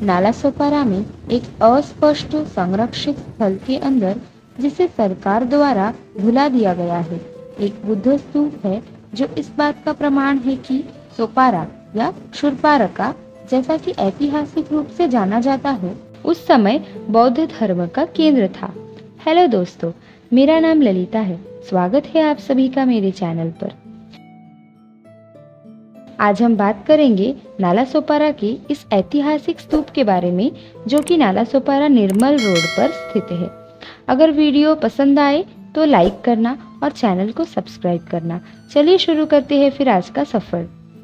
नालासोपारा में एक अस्पष्ट संरक्षित स्थल के अंदर, जिसे सरकार द्वारा भुला दिया गया है, एक बुद्ध स्तूप है जो इस बात का प्रमाण है कि सोपारा या शूरपारका, जैसा कि ऐतिहासिक रूप से जाना जाता है, उस समय बौद्ध धर्म का केंद्र था। हेलो दोस्तों, मेरा नाम ललिता है। स्वागत है आप सभी का मेरे चैनल पर। आज हम बात करेंगे नालासोपारा के इस ऐतिहासिक स्तूप के बारे में, जो कि नालासोपारा निर्मल रोड पर स्थित है। अगर वीडियो पसंद आए तो लाइक करना और चैनल को सब्सक्राइब करना। चलिए शुरू करते हैं फिर आज का सफर।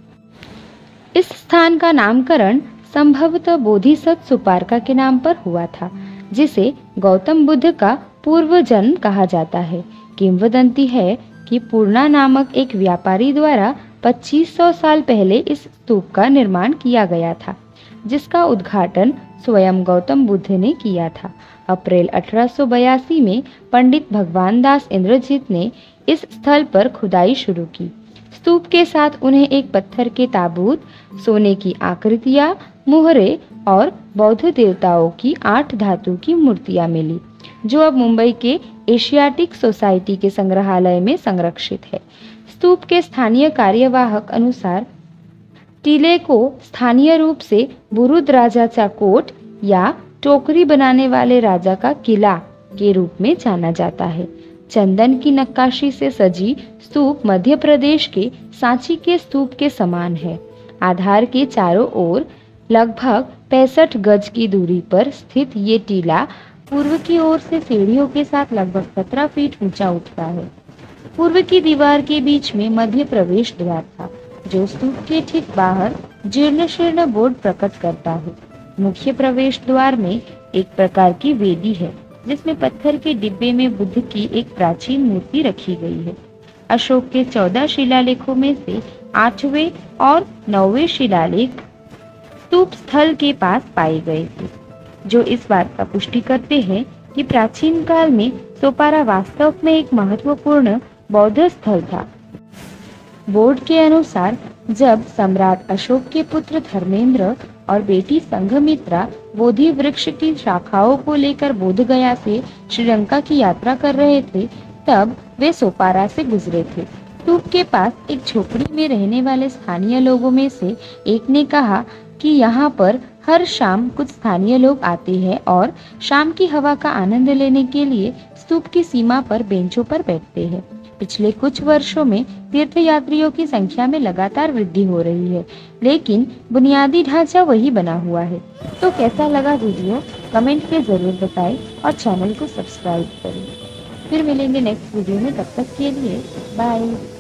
इस स्थान का नामकरण संभवतः बोधिसत्व सुपारका के नाम पर हुआ था, जिसे गौतम बुद्ध का पूर्व जन्म कहा जाता है। किंवदंती है कि पूर्णा नामक एक व्यापारी द्वारा 2500 साल पहले इस स्तूप का निर्माण किया गया था, जिसका उद्घाटन स्वयं गौतम बुद्ध ने किया था। अप्रैल 1882 में पंडित भगवान दास इंद्रजीत ने इस स्थल पर खुदाई शुरू की। स्तूप के साथ उन्हें एक पत्थर के ताबूत, सोने की आकृतियां, मुहरे और बौद्ध देवताओं की 8 धातु की मूर्तियां मिली, जो अब मुंबई के एशियाटिक सोसाइटी के संग्रहालय में संरक्षित है। स्तूप के स्थानीय कार्यवाहक अनुसार टीले को स्थानीय रूप से बुरुद राजाचा कोट या टोकरी बनाने वाले राजा का किला के रूप में जाना जाता है। चंदन की नक्काशी से सजी स्तूप मध्य प्रदेश के सांची के स्तूप के समान है। आधार के चारों ओर लगभग 65 गज की दूरी पर स्थित ये टीला पूर्व की ओर से सीढ़ियों के साथ लगभग 17 फीट ऊंचा उठता है। पूर्व की दीवार के बीच में मध्य प्रवेश द्वार था, जो स्तूप के ठीक बाहर जीर्ण शीर्ण बोर्ड प्रकट करता है। मुख्य प्रवेश द्वार में एक प्रकार की वेदी है, जिसमें पत्थर के डिब्बे में बुद्ध की एक प्राचीन मूर्ति रखी गई है। अशोक के 14 शिलालेखों में से 8वें और 9वें शिलालेख स्तूप स्थल के पास पाए गए थे, जो इस बात का पुष्टि करते हैं कि प्राचीन काल में सोपारा वास्तव में एक महत्वपूर्ण बौद्ध स्थल था। बोर्ड के अनुसार जब सम्राट अशोक के पुत्र धर्मेंद्र और बेटी संघमित्रा बोधि वृक्ष की शाखाओं को लेकर बोधगया से श्रीलंका की यात्रा कर रहे थे, तब वे सोपारा से गुजरे थे। स्तूप के पास एक झोपड़ी में रहने वाले स्थानीय लोगों में से एक ने कहा कि यहाँ पर हर शाम कुछ स्थानीय लोग आते हैं और शाम की हवा का आनंद लेने के लिए स्तूप की सीमा पर बेंचों पर बैठते हैं। पिछले कुछ वर्षों में तीर्थयात्रियों की संख्या में लगातार वृद्धि हो रही है, लेकिन बुनियादी ढांचा वही बना हुआ है। तो कैसा लगा वीडियो, कमेंट में जरूर बताएं और चैनल को सब्सक्राइब करें। फिर मिलेंगे नेक्स्ट वीडियो में, तब तक के लिए बाय।